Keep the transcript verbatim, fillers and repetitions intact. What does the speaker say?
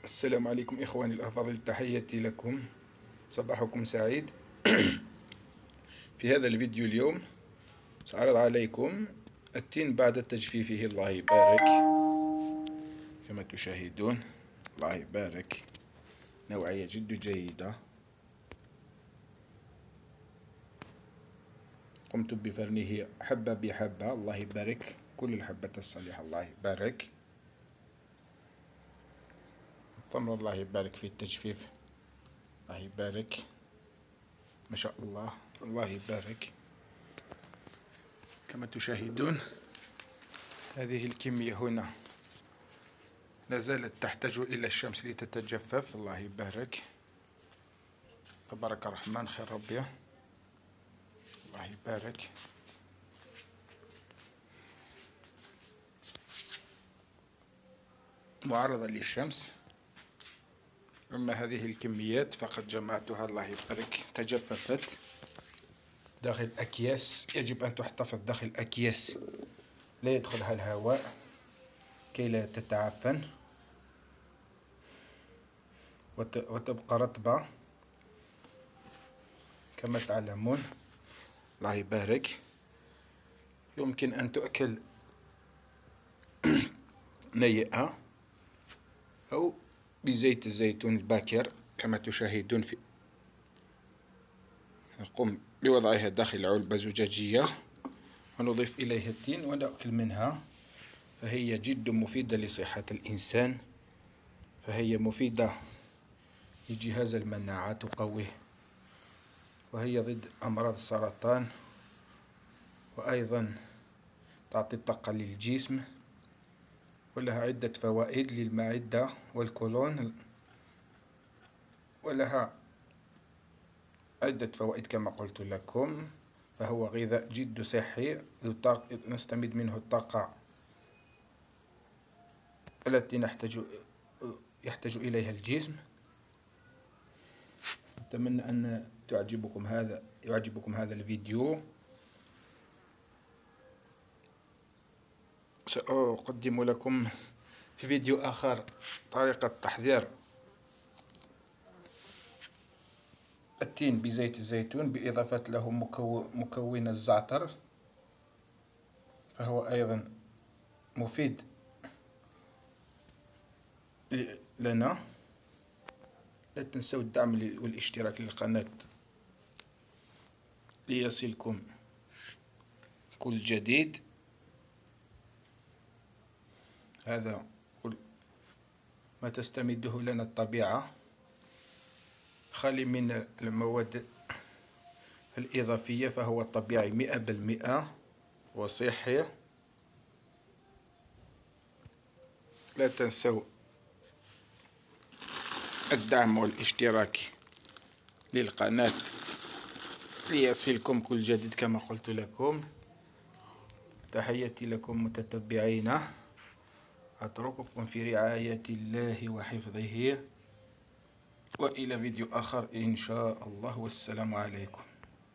السلام عليكم إخواني الأفاضل، تحياتي لكم، صباحكم سعيد. في هذا الفيديو اليوم سأعرض عليكم التين بعد تجفيفه. الله يبارك كما تشاهدون، الله يبارك، نوعية جد جيدة. قمت بفرنه حبة بحبة، الله يبارك، كل الحبة الصالحة، الله يبارك. الثمر الله يبارك في التجفيف، الله يبارك، ما شاء الله، الله يبارك. كما تشاهدون هذه الكمية هنا لا زالت تحتاج إلى الشمس لتتجفف، الله يبارك، تبارك الرحمن، خير ربي، الله يبارك. معرضة للشمس. أما هذه الكميات فقد جمعتها، الله يبارك، تجففت داخل أكياس، يجب أن تحتفظ داخل أكياس لا يدخلها الهواء كي لا تتعفن وتبقى رطبة كما تعلمون، الله يبارك. يمكن أن تؤكل نيئة أو بزيت الزيتون الباكر كما تشاهدون. في نقوم بوضعها داخل علبة زجاجية ونضيف إليها التين ونأكل منها، فهي جد مفيدة لصحة الإنسان، فهي مفيدة لجهاز المناعة، تقويه، وهي ضد أمراض السرطان، وأيضا تعطي الطاقة للجسم، ولها عدة فوائد للمعدة والكولون، ولها عدة فوائد كما قلت لكم. فهو غذاء جد صحي نستمد منه الطاقة التي نحتاج يحتاج إليها الجسم. أتمنى أن تعجبكم هذا يعجبكم هذا الفيديو. سأقدم لكم في فيديو آخر طريقة تحضير التين بزيت الزيتون بإضافة له مكون الزعتر، فهو أيضا مفيد لنا. لا تنسوا الدعم والاشتراك للقناة ليصلكم كل جديد. هذا كل ما تستمده لنا الطبيعة، خالي من المواد الإضافية، فهو طبيعي مئة بالمئة وصحي. لا تنسوا الدعم والاشتراك للقناة ليصلكم كل جديد كما قلت لكم. تحياتي لكم متتبعين، أترككم في رعاية الله وحفظه، وإلى فيديو آخر إن شاء الله، والسلام عليكم.